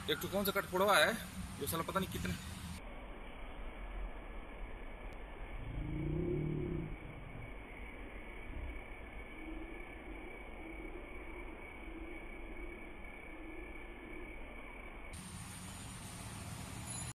एक तो कौन सा कट फोड़वा है जो साला पता नहीं कितने